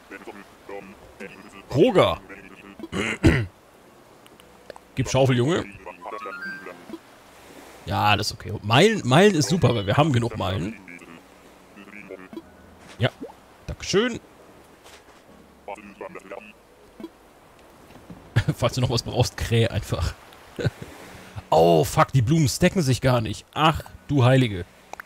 Roger. Gib Schaufel, Junge. Ja, das ist okay. Meilen ist super, weil wir haben genug Meilen. Ja, dankeschön. Falls du noch was brauchst, kräh einfach. Oh, fuck, die Blumen stacken sich gar nicht. Ach, du Heilige.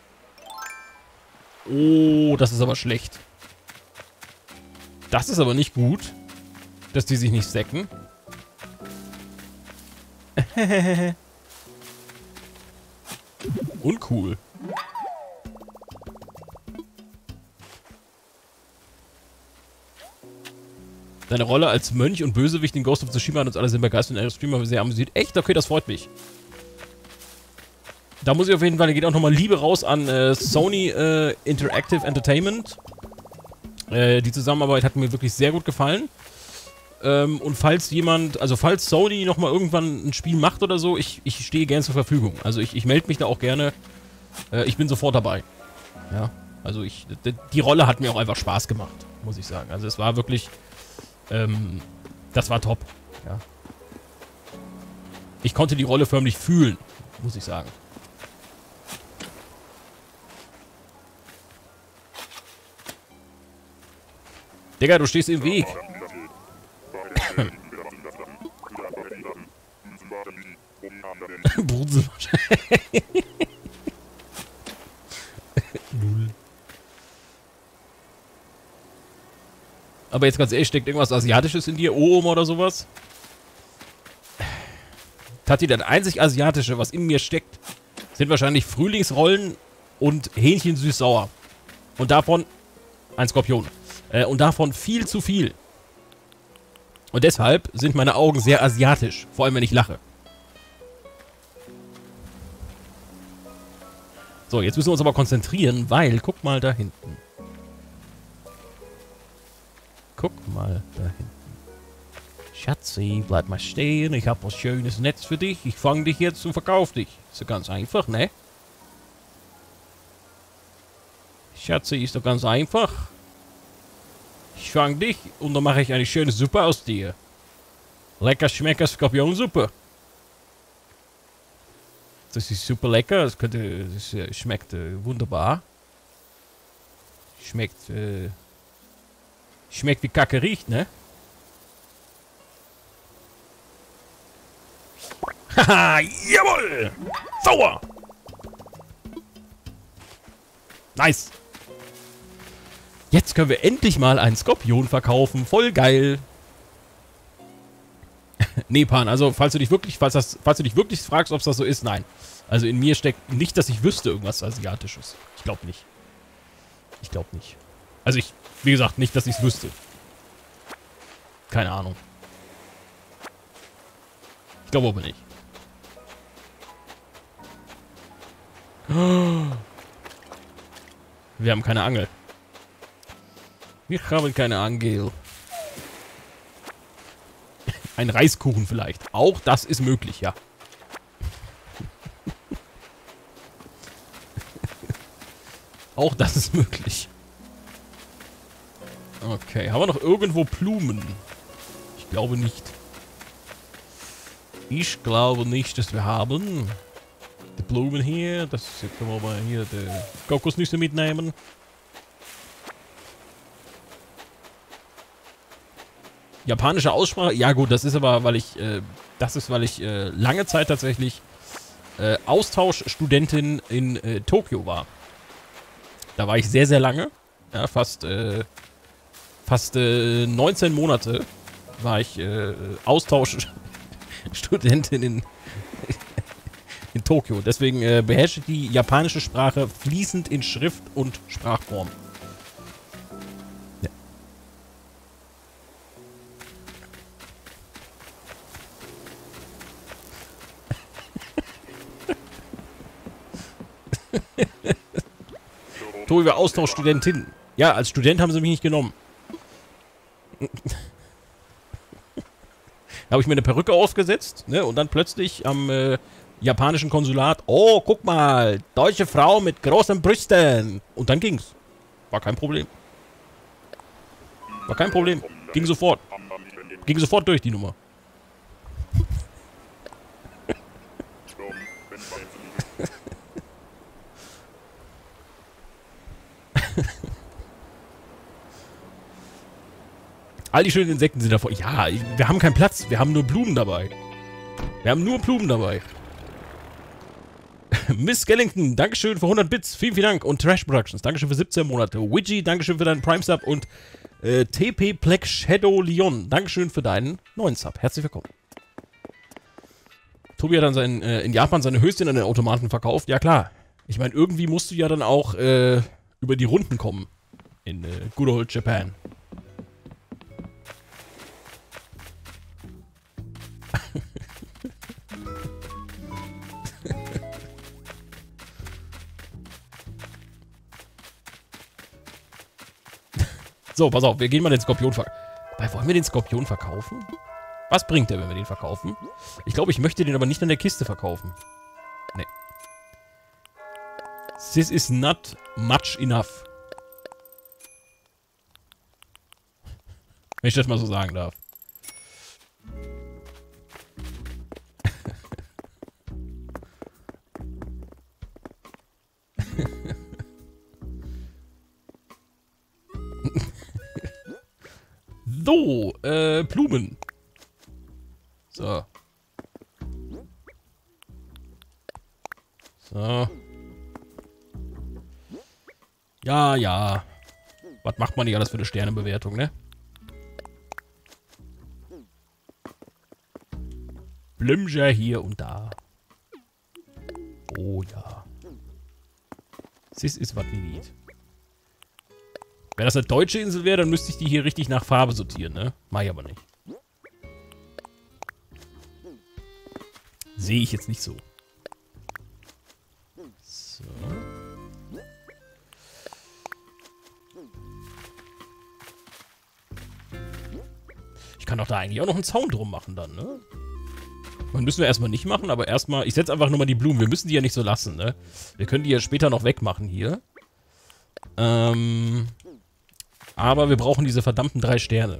Oh, das ist aber schlecht. Das ist aber nicht gut, dass die sich nicht stacken. Uncool. Deine Rolle als Mönch und Bösewicht in Ghost of Tsushima hat uns alle sehr begeistert und eure Streamer sehr amüsiert. Echt? Okay, das freut mich. Da muss ich auf jeden Fall, da geht auch nochmal Liebe raus an Sony Interactive Entertainment. Die Zusammenarbeit hat mir wirklich sehr gut gefallen. Und falls jemand, also falls Sony nochmal irgendwann ein Spiel macht oder so, ich stehe gerne zur Verfügung. Also ich melde mich da auch gerne. Ich bin sofort dabei. Ja, also die Rolle hat mir auch einfach Spaß gemacht, muss ich sagen. Also es war wirklich, das war top. Ja. Ich konnte die Rolle förmlich fühlen, muss ich sagen. Digga, du stehst im Weg. Aber jetzt ganz ehrlich, steckt irgendwas Asiatisches in dir? Ohm oder sowas? Tati, das einzig Asiatische, was in mir steckt, sind wahrscheinlich Frühlingsrollen und Hähnchen süß-sauer. Und davon ein Skorpion. Und davon viel zu viel. Und deshalb sind meine Augen sehr asiatisch. Vor allem, wenn ich lache. So, jetzt müssen wir uns aber konzentrieren, weil, guck mal da hinten. Guck mal da hinten. Schatzi, bleib mal stehen. Ich habe was schönes Netz für dich. Ich fange dich jetzt und verkaufe dich. Ist doch ganz einfach, ne? Schatzi, ist doch ganz einfach. Ich fange dich und dann mache ich eine schöne Suppe aus dir. Lecker Schmecker Skorpionsuppe. Das ist super lecker. Das schmeckt wunderbar. Schmeckt wie Kacke riecht, ne? Haha, jawohl! Sauer! Nice! Jetzt können wir endlich mal einen Skorpion verkaufen. Voll geil. Nee, Pan, also falls du dich wirklich fragst, ob es das so ist, nein. Also in mir steckt nicht, dass ich wüsste irgendwas Asiatisches. Ich glaube nicht. Ich glaube nicht. Also wie gesagt, nicht, dass ich es wüsste. Keine Ahnung. Ich glaube aber nicht. Wir haben keine Angel. Wir haben keine Angel. Ein Reiskuchen vielleicht. Auch das ist möglich, ja. Auch das ist möglich. Okay, haben wir noch irgendwo Blumen? Ich glaube nicht. Ich glaube nicht, dass wir haben. Die Blumen hier. Das können wir mal hier die Kokosnüsse mitnehmen. Japanische Aussprache? Ja gut, das ist aber, weil ich lange Zeit tatsächlich Austauschstudentin in Tokio war. Da war ich sehr, sehr lange. Ja, fast 19 Monate war ich Austauschstudentin in Tokio. Deswegen beherrsche ich die japanische Sprache fließend in Schrift und Sprachform. Ja. Tobi war Austauschstudentin. Ja, als Student haben sie mich nicht genommen. Da habe ich mir eine Perücke aufgesetzt, ne, und dann plötzlich am japanischen Konsulat, oh, guck mal, deutsche Frau mit großen Brüsten. Und dann ging's. War kein Problem. War kein Problem. Ging sofort. Ging sofort durch, die Nummer. All die schönen Insekten sind davor. Ja, wir haben keinen Platz. Wir haben nur Blumen dabei. Wir haben nur Blumen dabei. Miss Skellington, Dankeschön für 100 Bits. Vielen, vielen Dank. Und Trash Productions, Dankeschön für 17 Monate. Widgie, Dankeschön für deinen Prime-Sub. Und TP Plex Shadow Leon, Dankeschön für deinen neuen Sub. Herzlich willkommen. Tobi hat dann in Japan seine Höschen an den Automaten verkauft. Ja, klar. Ich meine, irgendwie musst du ja dann auch über die Runden kommen. In good old Japan. So, pass auf, wir gehen mal den Skorpion verkaufen. Wollen wir den Skorpion verkaufen? Was bringt der, wenn wir den verkaufen? Ich glaube, ich möchte den aber nicht an der Kiste verkaufen. Nee. This is not much enough. Wenn ich das mal so sagen darf. So, Blumen. So. So. Ja, ja. Was macht man nicht alles für eine Sternebewertung, ne? Blümcher hier und da. Oh ja. This is what we need. Wenn das eine deutsche Insel wäre, dann müsste ich die hier richtig nach Farbe sortieren, ne? Mach ich aber nicht. Sehe ich jetzt nicht so. So. Ich kann doch da eigentlich auch noch einen Zaun drum machen dann, ne? Das müssen wir erstmal nicht machen, aber erstmal... Ich setze einfach nur mal die Blumen. Wir müssen die ja nicht so lassen, ne? Wir können die ja später noch wegmachen hier. Aber wir brauchen diese verdammten 3 Sterne.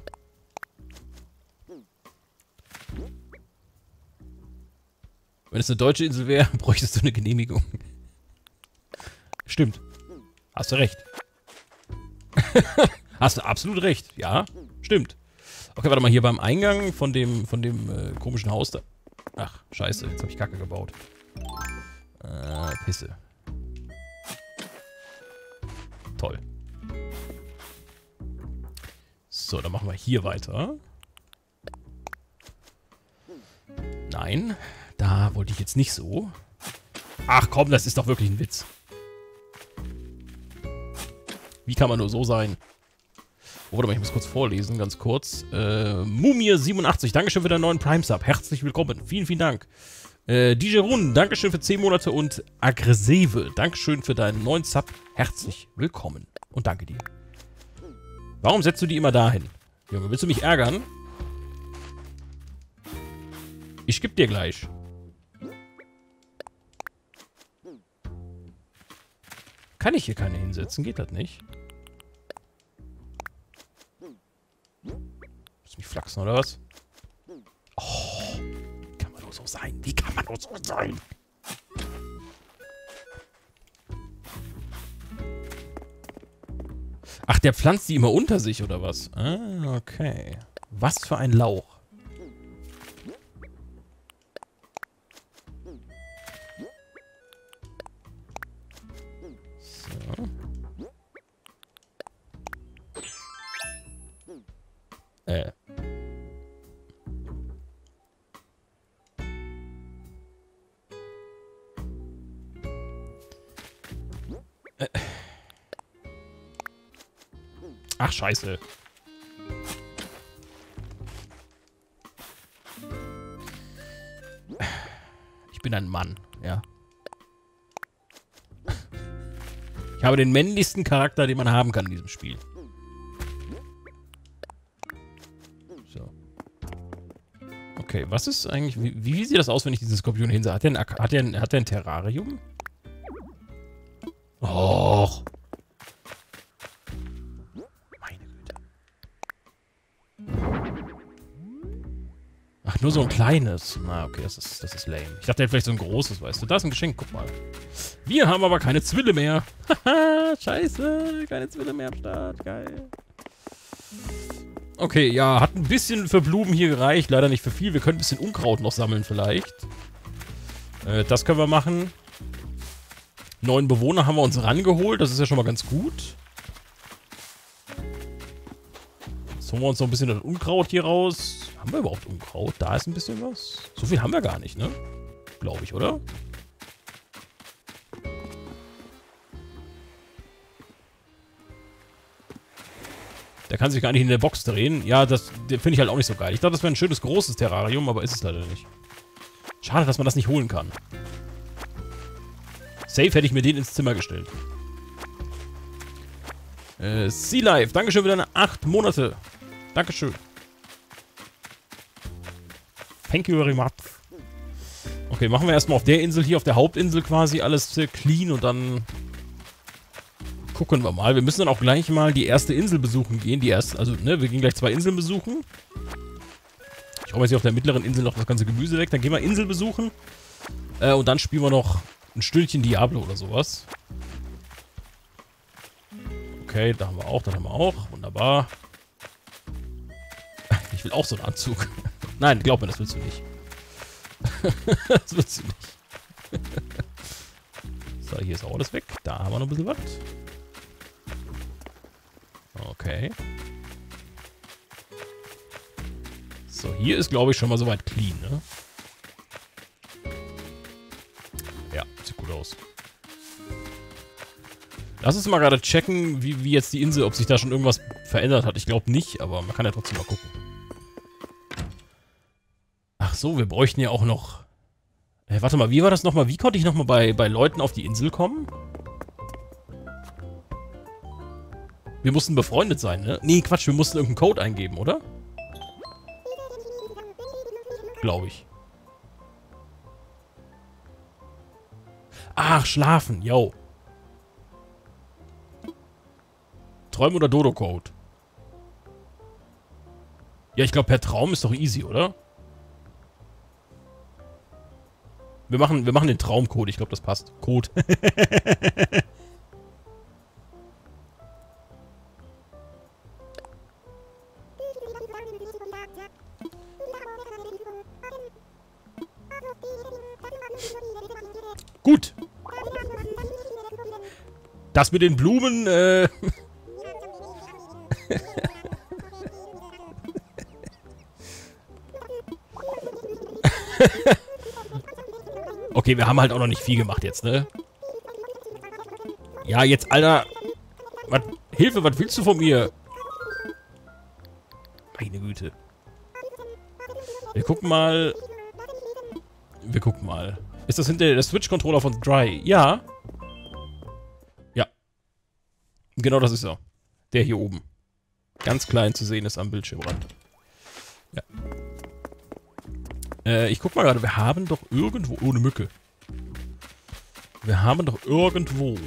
Wenn es eine deutsche Insel wäre, bräuchtest du eine Genehmigung. Stimmt. Hast du recht. Hast du absolut recht. Ja, stimmt. Okay, warte mal, hier beim Eingang von dem komischen Haus da. Ach, scheiße, jetzt habe ich Kacke gebaut. Pisse. Toll. So, dann machen wir hier weiter. Nein, da wollte ich jetzt nicht so. Ach komm, das ist doch wirklich ein Witz. Wie kann man nur so sein? Oh, warte mal, ich muss kurz vorlesen, ganz kurz. Mumie87, Dankeschön für deinen neuen Prime-Sub. Herzlich willkommen. Vielen, vielen Dank. DJ Run, Dankeschön für 10 Monate und Aggressive, Dankeschön für deinen neuen Sub. Herzlich willkommen. Und danke dir. Warum setzt du die immer dahin? Junge, willst du mich ärgern? Ich geb dir gleich. Kann ich hier keine hinsetzen? Geht das nicht? Muss mich flachsen, oder was? Oh, wie kann man nur so sein? Wie kann man nur so sein? Ach, der pflanzt die immer unter sich, oder was? Ah, okay. Was für ein Lauch. So. Ach, scheiße. Ich bin ein Mann, ja. Ich habe den männlichsten Charakter, den man haben kann in diesem Spiel. So. Okay, was ist eigentlich... Wie sieht das aus, wenn ich diesen Skorpion hinsetze? Hat der ein Terrarium? Och. Meine Güte. nur so ein kleines. Na, okay, das ist lame. Ich dachte, er hätte vielleicht so ein großes, weißt du. Da ist ein Geschenk, guck mal. Wir haben aber keine Zwille mehr. Haha, scheiße. Keine Zwille mehr am Start. Geil. Okay, ja, hat ein bisschen für Blumen hier gereicht. Leider nicht für viel. Wir können ein bisschen Unkraut noch sammeln vielleicht. Das können wir machen. 9 Bewohner haben wir uns rangeholt. Das ist ja schon mal ganz gut. Jetzt holen wir uns noch ein bisschen das Unkraut hier raus. Haben wir überhaupt Unkraut? Da ist ein bisschen was. So viel haben wir gar nicht, ne? Glaube ich, oder? Der kann sich gar nicht in der Box drehen. Ja, das finde ich halt auch nicht so geil. Ich dachte, das wäre ein schönes, großes Terrarium, aber ist es leider nicht. Schade, dass man das nicht holen kann. Safe hätte ich mir den ins Zimmer gestellt. Sea Life, dankeschön für deine 8 Monate. Dankeschön. Thank you very much. Okay, machen wir erstmal auf der Insel hier, auf der Hauptinsel quasi alles clean und dann gucken wir mal. Wir müssen dann auch gleich mal die erste Insel besuchen gehen. Also, ne, wir gehen gleich 2 Inseln besuchen. Ich räume jetzt hier auf der mittleren Insel noch das ganze Gemüse weg. Dann gehen wir Insel besuchen. Und dann spielen wir noch ein Stündchen Diablo oder sowas. Okay, da haben wir auch, das haben wir auch. Wunderbar. Ich will auch so einen Anzug. Nein, glaub mir, das willst du nicht. Das willst du nicht. So, hier ist auch alles weg. Da haben wir noch ein bisschen was. Okay. So, hier ist, glaube ich, schon mal soweit clean, ne? Ja, sieht gut aus. Lass uns mal gerade checken, wie jetzt die Insel, ob sich da schon irgendwas verändert hat. Ich glaube nicht, aber man kann ja trotzdem mal gucken. Ach so, wir bräuchten ja auch noch... warte mal, wie war das nochmal? Wie konnte ich nochmal bei Leuten auf die Insel kommen? Wir mussten befreundet sein, ne? Nee, Quatsch, wir mussten irgendeinen Code eingeben, oder? Glaube ich. Ach, schlafen, yo. Träumen oder Dodo-Code? Ja, ich glaube, per Traum ist doch easy, oder? Wir machen den Traumcode. Ich glaube, das passt. Code. Gut. Das mit den Blumen, okay, wir haben halt auch noch nicht viel gemacht jetzt, ne? Ja, jetzt, Alter. Hilfe, was willst du von mir? Meine Güte. Wir gucken mal. Ist das hinter der Switch-Controller von Dry? Ja. Ja. Genau, das ist er. Der hier oben. Ganz klein zu sehen ist am Bildschirmrand. Ja. Ich guck mal gerade, wir haben doch irgendwo... Ohne Mücke. Wir haben doch irgendwo...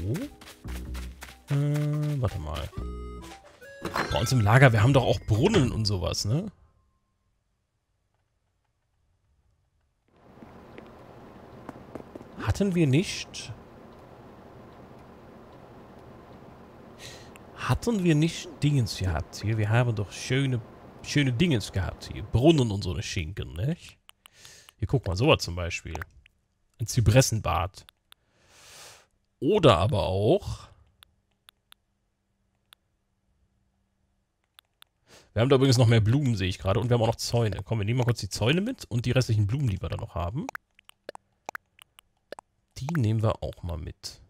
warte mal. Bei uns im Lager, wir haben doch auch Brunnen und sowas, ne? Hatten wir nicht... Hatten wir nicht Dingens gehabt hier? Wir haben doch schöne Dingens gehabt hier. Brunnen und so eine Schinken, nicht? Hier, guck mal, sowas zum Beispiel. Ein Zypressenbad. Oder aber auch... Wir haben da übrigens noch mehr Blumen, sehe ich gerade. Und wir haben auch noch Zäune. Komm, wir nehmen mal kurz die Zäune mit und die restlichen Blumen, die wir da noch haben. Die nehmen wir auch mal mit.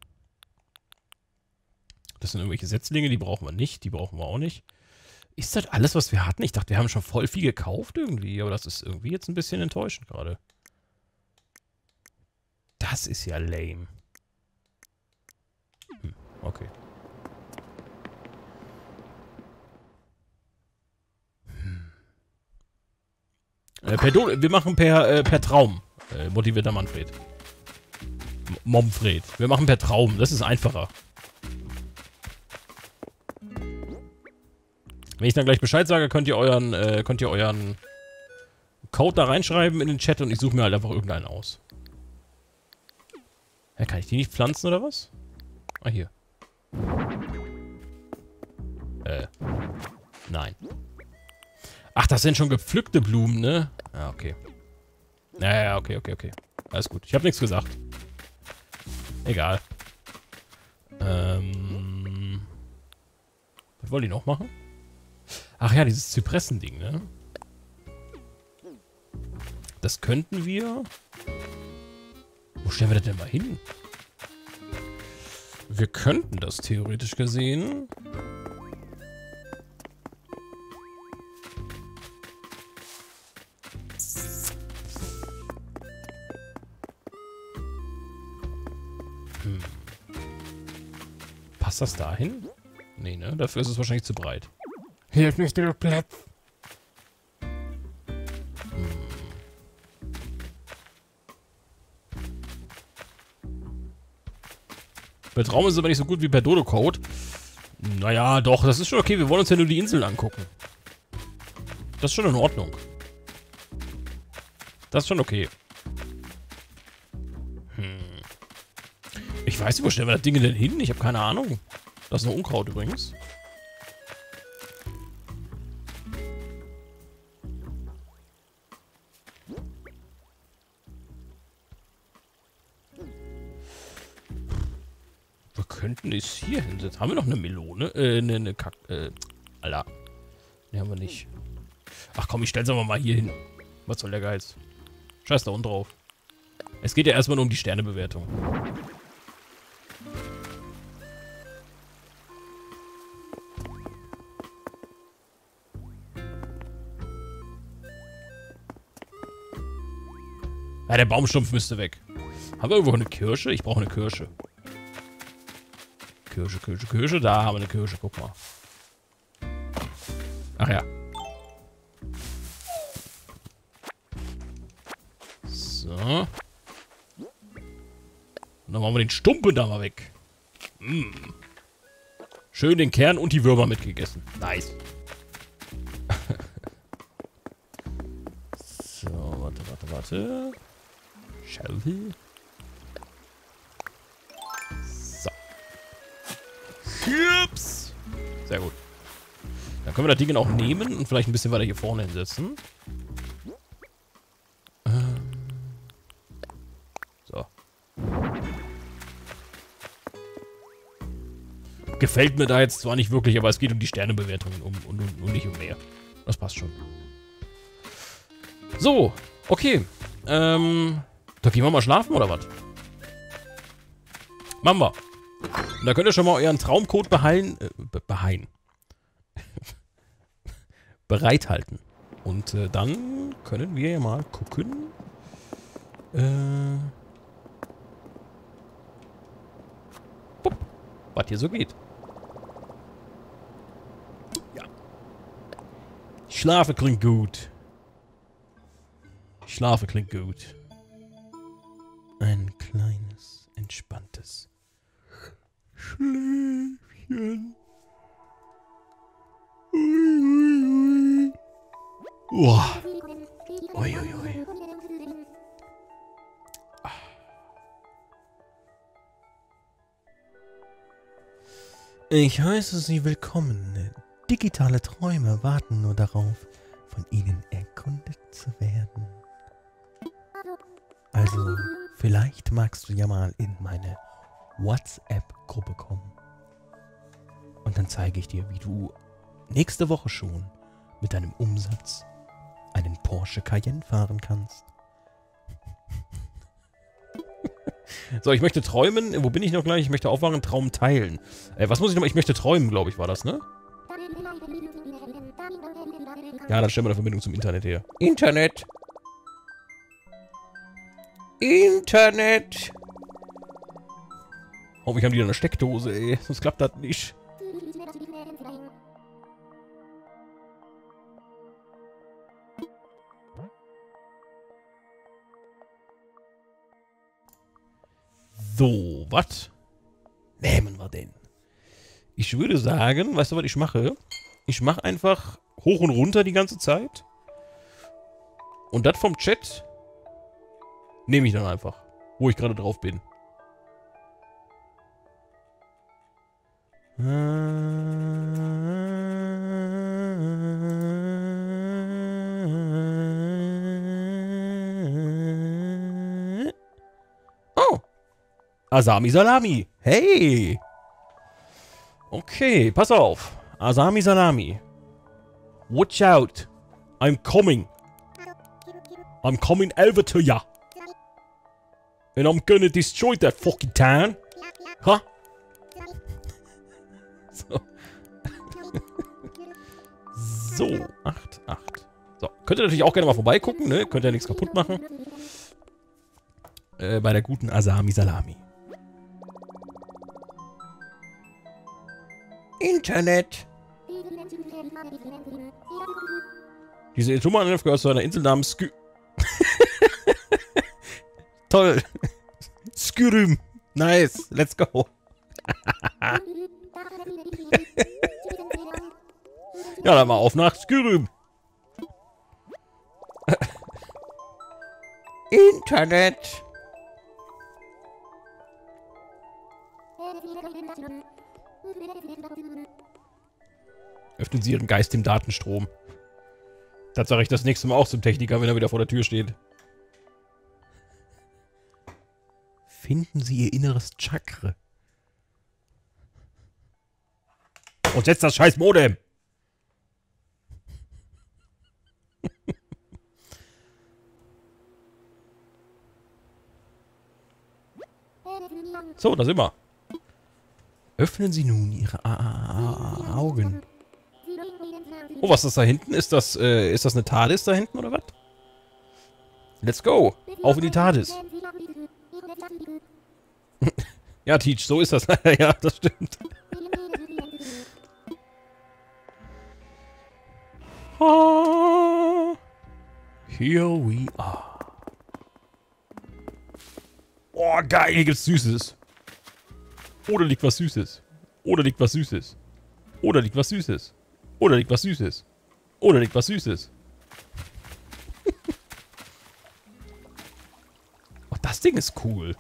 Das sind irgendwelche Setzlinge, die brauchen wir nicht. Die brauchen wir auch nicht. Ist das alles, was wir hatten? Ich dachte, wir haben schon voll viel gekauft irgendwie. Aber das ist irgendwie jetzt ein bisschen enttäuschend gerade. Das ist ja lame. Okay. Wir machen per Traum. Motivierter Manfred. Momfred. Wir machen per Traum. Das ist einfacher. Wenn ich dann gleich Bescheid sage, könnt ihr euren Code da reinschreiben in den Chat und ich suche mir halt einfach irgendeinen aus. Ja, kann ich die nicht pflanzen oder was? Ah, hier. Nein. Ach, das sind schon gepflückte Blumen, ne? Ah, okay. Naja, okay. Alles gut. Ich habe nichts gesagt. Egal. Was wollen die noch machen? Ach ja, dieses Zypressen-Ding, ne? Das könnten wir... Wo stellen wir das denn mal hin? Wir könnten das theoretisch gesehen... Passt das dahin? Nee, ne? Dafür ist es wahrscheinlich zu breit. Hier ist nicht der Platz. Bei Traum ist es aber nicht so gut wie per Dodo-Code. Naja, doch, das ist schon okay. Wir wollen uns ja nur die Inseln angucken. Das ist schon in Ordnung. Das ist schon okay. Ich weiß nicht, wo stellen wir das Ding denn hin? Ich habe keine Ahnung. Das ist noch Unkraut übrigens. Wir könnten es hier hinsetzen. Haben wir noch eine Melone? Eine Kack... Alter. Ne, haben wir nicht. Ach komm, ich stell's aber mal hier hin. Was soll der Geiz? Scheiß da unten drauf. Es geht ja erstmal nur um die Sternebewertung. Ja, der Baumstumpf müsste weg. Haben wir irgendwo eine Kirsche? Ich brauche eine Kirsche. Kirsche. Da haben wir eine Kirsche. Guck mal. Ach ja. So. Und dann machen wir den Stumpen da mal weg. Schön den Kern und die Würmer mitgegessen. Nice. So, warte. Schaufel. So. Ups. Sehr gut. Dann können wir das Ding auch nehmen und vielleicht ein bisschen weiter hier vorne hinsetzen. So. Gefällt mir da jetzt zwar nicht wirklich, aber es geht um die Sternebewertungen und nicht um mehr. Das passt schon. So, okay. Da gehen wir mal schlafen, oder was? Machen wir. Und da könnt ihr schon mal euren Traumcode bereithalten. Und dann können wir ja mal gucken. Was hier so geht. Ja. Schlafe klingt gut. Schlafe klingt gut. Ein kleines, entspanntes Schläfchen. Ui. Ui. Ich heiße Sie willkommen. Digitale Träume warten nur darauf, von Ihnen erkundet zu werden. Also, vielleicht magst du ja mal in meine WhatsApp-Gruppe kommen. Und dann zeige ich dir, wie du nächste Woche schon mit deinem Umsatz einen Porsche Cayenne fahren kannst. So, ich möchte träumen. Wo bin ich noch gleich? Ich möchte aufwachen, Traum teilen. Was muss ich nochmal? Ich möchte träumen, glaube ich, war das, ne? Ja, dann stellen wir eine Verbindung zum Internet her. Internet! Hoffentlich haben die da eine Steckdose, ey. Sonst klappt das nicht. So, was nehmen wir denn? Ich würde sagen, weißt du, was ich mache? Ich mache einfach hoch und runter die ganze Zeit. Und das vom Chat nehme ich dann einfach, wo ich gerade drauf bin. Oh. Asami Salami. Hey. Okay, pass auf. Asami Salami. Watch out. I'm coming. I'm coming over to ya. And I'm gonna destroy that fucking town. Huh? So. So, 8, 8. So, könnt ihr natürlich auch gerne mal vorbeigucken, ne? Könnt ihr ja nichts kaputt machen. Bei der guten Asami Salami. Internet. Diese Atomanlauf gehört zu einer Insel namens Toll. Skyrim. Nice. Let's go. Ja, dann mal auf nach Skyrim. Internet. Öffnen Sie Ihren Geist im Datenstrom. Das sage ich das nächste Mal auch zum Techniker, wenn er wieder vor der Tür steht. Finden Sie Ihr inneres Chakra. Und setzt das scheiß Modem. So, da sind wir. Öffnen Sie nun Ihre Augen. Oh, was ist das da hinten? Ist das eine TARDIS da hinten oder was? Let's go. Auf in die TARDIS. Ja, Teach, so ist das. Ja, das stimmt. Here we are. Oh, geil, hier gibt's Süßes. Oder liegt was Süßes. Oder liegt was Süßes. Oder liegt was Süßes. Oder liegt was Süßes. Oder liegt was Süßes. Oh, das Ding ist cool.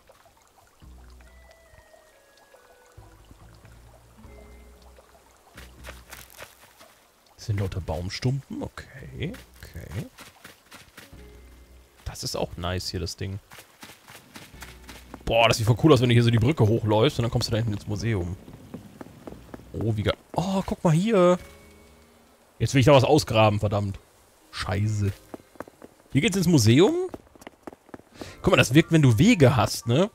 Das sind lauter Baumstumpen. Okay, okay. Das ist auch nice hier, das Ding. Boah, das sieht voll cool aus, wenn du hier so die Brücke hochläufst und dann kommst du da hinten ins Museum. Oh, wie geil. Oh, guck mal hier. Jetzt will ich da was ausgraben, verdammt. Scheiße. Hier geht's ins Museum. Guck mal, das wirkt, wenn du Wege hast, ne?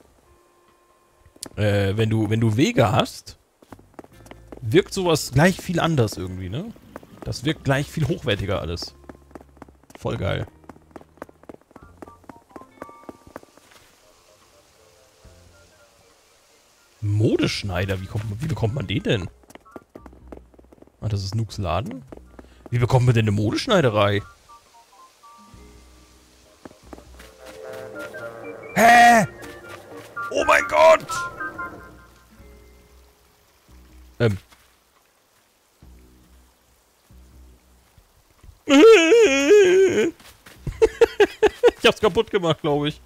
Wenn du Wege hast, wirkt sowas gleich viel anders irgendwie, ne? Das wirkt gleich viel hochwertiger alles. Voll geil. Modeschneider, wie bekommt man den denn? Ah, das ist Nooks Laden. Wie bekommt man denn eine Modeschneiderei? Hä? Oh mein Gott! Ich hab's kaputt gemacht, glaube ich.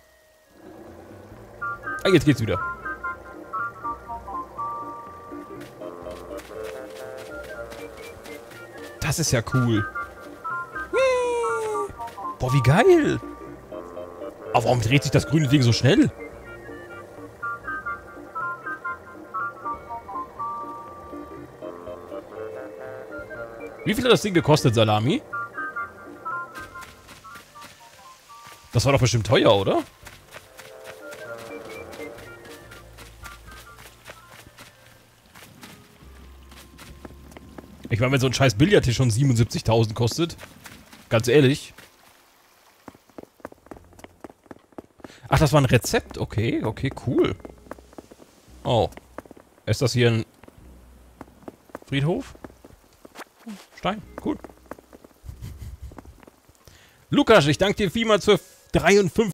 Ah, jetzt geht's wieder. Das ist ja cool. Boah, wie geil. Aber warum dreht sich das grüne Ding so schnell? Wie viel hat das Ding gekostet, Salami? Das war doch bestimmt teuer, oder? Ich meine, wenn so ein scheiß Billardtisch schon 77.000 kostet. Ganz ehrlich. Ach, das war ein Rezept. Okay, okay, cool. Oh. Ist das hier ein Friedhof? Stein, cool. Lukas, ich danke dir vielmals für 53